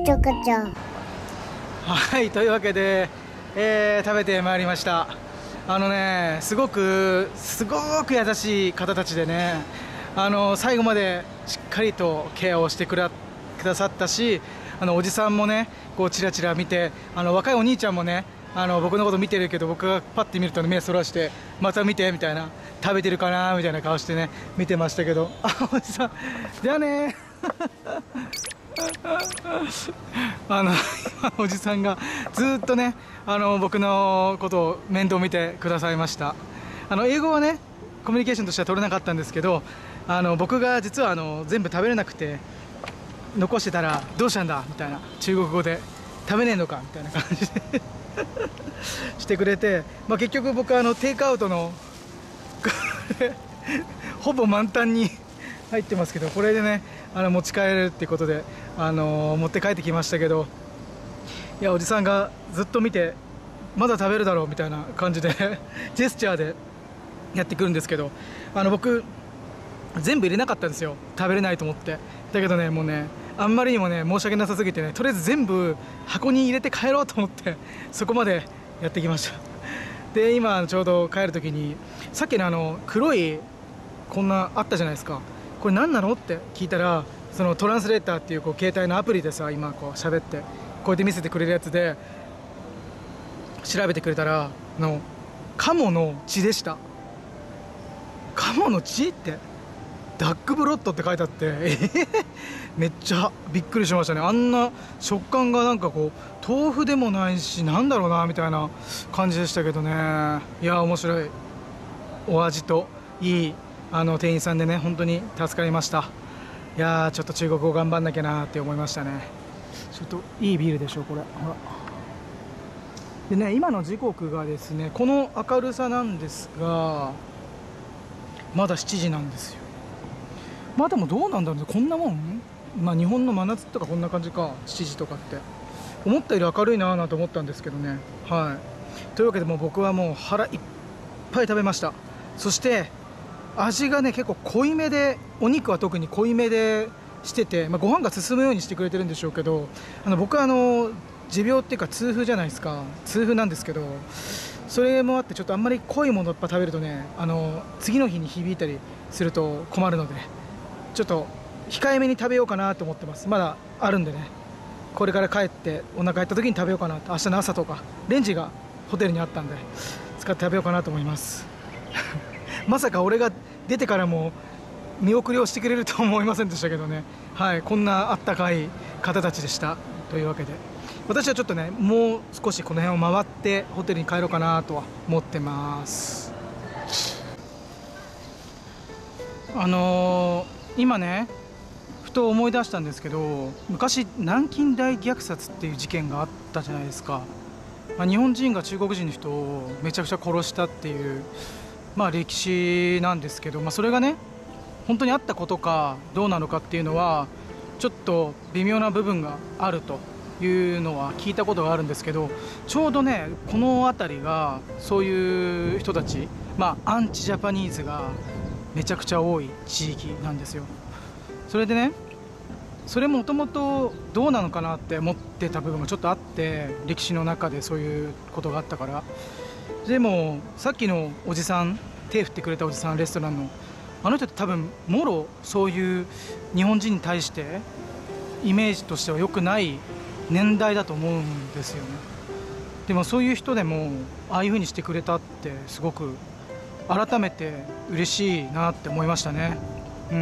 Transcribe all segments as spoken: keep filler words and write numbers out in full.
ちょこちょ。 はい、というわけで、えー、食べてまいりました。あのね、すごくすごく優しい方たちでね、あの最後までしっかりとケアをしてくだくださったし、あのおじさんもね、こうチラチラ見て、あの若いお兄ちゃんもね、あの僕のこと見てるけど、僕がパッて見ると、ね、目そらしてまた見てみたいな、食べてるかなみたいな顔してね見てましたけど、あ、おじさんじゃあねあの今おじさんがずっとね、あの僕のことを面倒見てくださいました。あの英語はねコミュニケーションとしては取れなかったんですけど、あの僕が実はあの全部食べれなくて残してたら、どうしたんだみたいな、中国語で食べねえのかみたいな感じでしてくれて、まあ、結局僕はあのテイクアウトのほぼ満タンに入ってますけど、これでねあの持ち帰れるっていうことで、あのー、持って帰ってきましたけど、いやおじさんがずっと見て、まだ食べるだろうみたいな感じでジェスチャーでやってくるんですけど、あの僕全部入れなかったんですよ、食べれないと思って。だけどね、もうねあんまりにもね申し訳なさすぎてね、とりあえず全部箱に入れて帰ろうと思ってそこまでやってきました。で今ちょうど帰る時に、さっきのあの黒いこんなあったじゃないですか、これ何なのって聞いたら、そのトランスレーターっていう、こう携帯のアプリでさ、今こう喋ってこうやって見せてくれるやつで調べてくれたら、あのカモの血でした。カモの血ってダックブロッドって書いてあって、えー、めっちゃびっくりしましたね。あんな食感がなんかこう豆腐でもないし、なんだろうなみたいな感じでしたけどね。いや面白いお味といいあの店員さんでね、本当に助かりました。いやーちょっと中国語頑張んなきゃなって思いましたね。ちょっといいビールでしょこれ、ほら。でね、今の時刻がですね、この明るさなんですがまだしちじなんですよ。まあでもどうなんだろう、こんなもん、まあ日本の真夏とかこんな感じか、しちじとかって思ったより明るいなぁなんて思ったんですけどね。はい、というわけでもう僕はもう腹いっぱい食べました。そして味がね結構濃いめで、お肉は特に濃いめでしてて、まあ、ご飯が進むようにしてくれてるんでしょうけど、あの僕はあの持病っていうか痛風じゃないですか、痛風なんですけど、それもあってちょっとあんまり濃いものやっぱ食べるとね、あの次の日に響いたりすると困るので、ちょっと控えめに食べようかなと思ってます。まだあるんでね、これから帰ってお腹減った時に食べようかなと。明日の朝とかレンジがホテルにあったんで使って食べようかなと思いますまさか俺が出てからも見送りをしてくれるとは思いませんでしたけどね。はい、こんなあったかい方たちでした。というわけで私はちょっとねもう少しこの辺を回ってホテルに帰ろうかなとは思ってます。あのー、今ねふと思い出したんですけど、昔南京大虐殺っていう事件があったじゃないですか。まあ、日本人が中国人の人をめちゃくちゃ殺したっていう、まあ、歴史なんですけど、まあ、それがね本当にあったことかどうなのかっていうのはちょっと微妙な部分があるというのは聞いたことがあるんですけど、ちょうどねこの辺りがそういう人たち、まあ、アンチジャパニーズがめちゃくちゃ多い地域なんですよ。それでね、それもともとどうなのかなって思ってた部分もちょっとあって、歴史の中でそういうことがあったから。でもさっきのおじさん、手振ってくれたおじさん、レストランのあの人って多分もろそういう日本人に対してイメージとしては良くない年代だと思うんですよね。でもそういう人でもああいう風にしてくれたってすごく改めて嬉しいなって思いましたね。うん、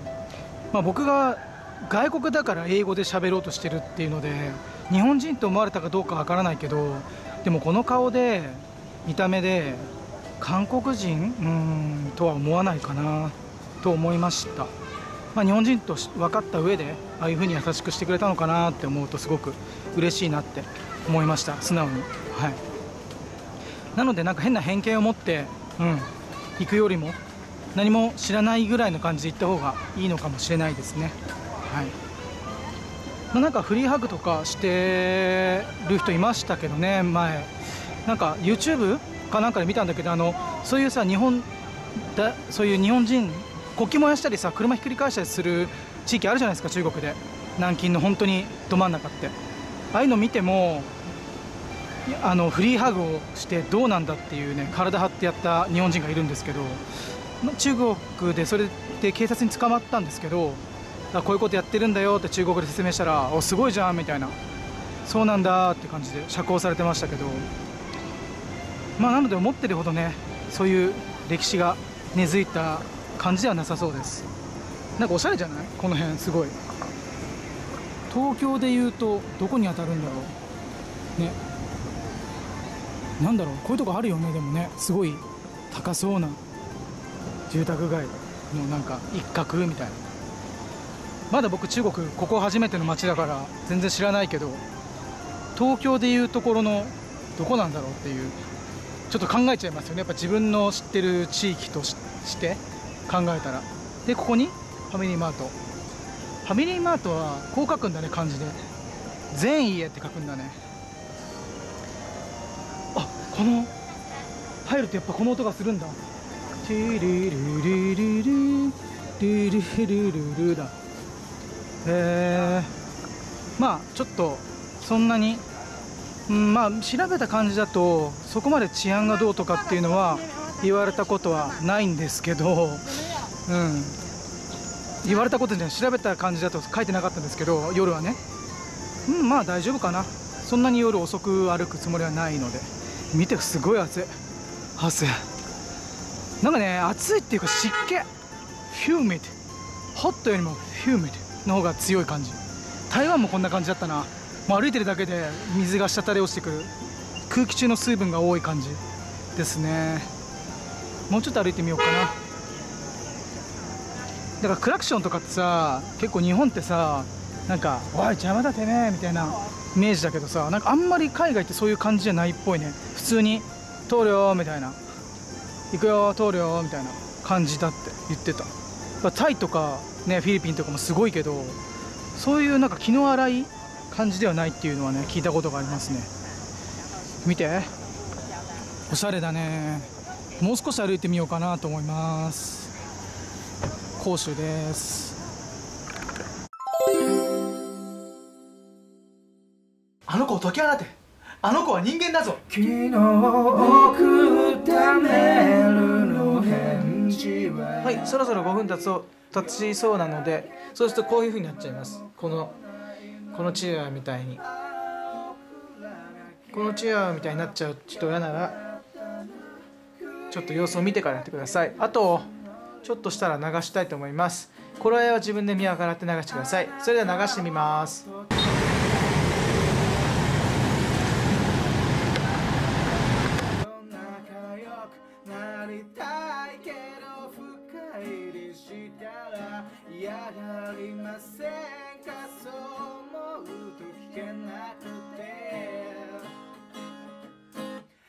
まあ、僕が外国だから英語で喋ろうとしてるっていうので日本人と思われたかどうかわからないけど、でもこの顔で見た目で韓国人うんとは思わないかなと思いました。まあ、日本人と分かった上でああいう風に優しくしてくれたのかなって思うとすごく嬉しいなって思いました、素直に。はい、なのでなんか変な偏見を持ってうん行くよりも何も知らないぐらいの感じで行った方がいいのかもしれないですね。はい、まあ、なんかフリーハグとかしてる人いましたけどね、前なんか YouTube かなんかで見たんだけど、あのそういうさ日本だそういう日本人国旗燃やしたりさ車ひっくり返したりする地域あるじゃないですか、中国で。南京の本当にど真ん中って、ああいうの見てもあのフリーハグをしてどうなんだっていうね、体張ってやった日本人がいるんですけど、中国でそれで警察に捕まったんですけど、こういうことやってるんだよって中国で説明したら、おすごいじゃんみたいな、そうなんだって感じで釈放されてましたけど、まあなので思ってるほどね、そういう歴史が根付いた感じではなさそうです。なんかおしゃれじゃない？この辺すごい。東京でいうとどこに当たるんだろうね。なんだろう、こういうとこあるよね。でもね、すごい高そうな住宅街のなんか一角みたいな。まだ僕中国ここ初めての街だから全然知らないけど、東京でいうところのどこなんだろうっていう、ちょっと考えちゃいますよね。やっぱ自分の知ってる地域としして考えたら。でここにファミリーマート。ファミリーマートはこう書くんだね、漢字で。善意へって書くんだね。あ、この入るとやっぱこの音がするんだ。チリルルルルルルルルルだ。へえ。まあちょっとそんなに、うん、まあ調べた感じだとそこまで治安がどうとかっていうのは言われたことはないんですけど、うん、言われたことじゃない、調べた感じだと書いてなかったんですけど、夜はね、うん、まあ大丈夫かな。そんなに夜遅く歩くつもりはないので。見て、すごい暑い。汗なんかね、暑いっていうか湿気、フューミッド、ホットよりもフューミッドの方が強い感じ。台湾もこんな感じだったな。もう歩いてるだけで水が滴り落ちてくる、空気中の水分が多い感じですね。もうちょっと歩いてみようかな。だからクラクションとかってさ、結構日本ってさ、なんか「おい邪魔だてめえ」みたいなイメージだけどさ、なんかあんまり海外ってそういう感じじゃないっぽいね。普通に「通るよ」みたいな「行くよ通るよ」みたいな感じだって言ってた。タイとかね、フィリピンとかもすごいけど、そういうなんか気の荒い感じではないっていうのはね、聞いたことがありますね。見て、おしゃれだね。もう少し歩いてみようかなと思います。広州です。あの子を解き放て。あの子は人間だぞ。昨日送ったメールの返事は。はい、そろそろごふん経つと経ちそうなので、そうするとこういう風になっちゃいます。このこのチアみたいに、このチアみたいになっちゃう人嫌なら、ちょっと様子を見てからやってください。あとちょっとしたら流したいと思います。これは自分で見計らって流してください。それでは流してみます。嫌がりませんか、そう思うと危険な